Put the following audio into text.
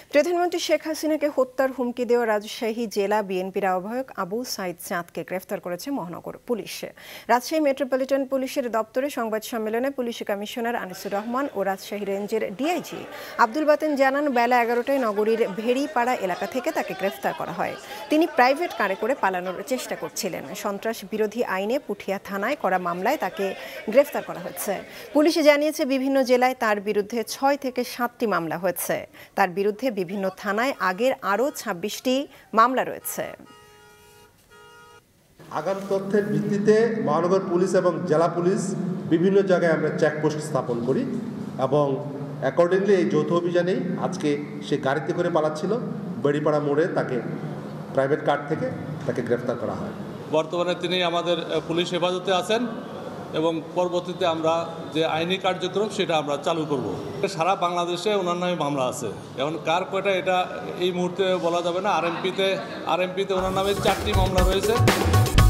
প্রধানমন্ত্রী শেখ হাসিনাকে হত্যার হুমকি দেওয়া রাজশাহী জেলা বিএনপির আহ্বায়ক আবু সাইদ চাঁদকে গ্রেফতার করেছে মহানগর পুলিশ। রাজশাহী মেট্রোপলিটন পুলিশের দপ্তরে সংবাদ সম্মেলনে পুলিশ কমিশনার আনিসুর রহমান ও রাজশাহী রেঞ্জের ডিআইজি আব্দুল বাতেন জানান, বেলা 11টায় নগরীর ভেড়িপাড়া এলাকা থেকে তাকে গ্রেফতার করা হয়। তিনি প্রাইভেট কারে করে পালানোর চেষ্টা করছিলেন। সন্ত্রাস বিরোধী আইনে পুঠিয়া থানায় করা মামলায় তাকে গ্রেফতার করা হয়েছে। পুলিশ জানিয়েছে, বিভিন্ন জেলায় তার বিরুদ্ধে 6 থেকে 7টি মামলা হয়েছে। তার বিরুদ্ধে বিভিন্ন থানায় আগের আরও 26টি মামলা রয়েছে। আগাম তথ্যের ভিত্তিতে মহানগর পুলিশ এবং জেলা পুলিশ বিভিন্ন জায়গায় আমরা চেকপোস্ট স্থাপন করি এবং অ্যাকর্ডিংলি এই যৌথ অভিযানেই আজকে সে গাড়িতে করে পালাচ্ছিল, বেড়িপাড়া মোড়ে তাকে প্রাইভেট কার থেকে তাকে গ্রেফতার করা হয়। বর্তমানে তিনি আমাদের পুলিশ হেফাজতে আছেন এবং পরবর্তীতে আমরা যে আইনি কার্যক্রম সেটা আমরা চালু করব। সারা বাংলাদেশে ওনার নামে মামলা আছে, এখন কার কয়টা এটা এই মুহূর্তে বলা যাবে না। আরএমপিতে ওনার নামে 4টি মামলা রয়েছে।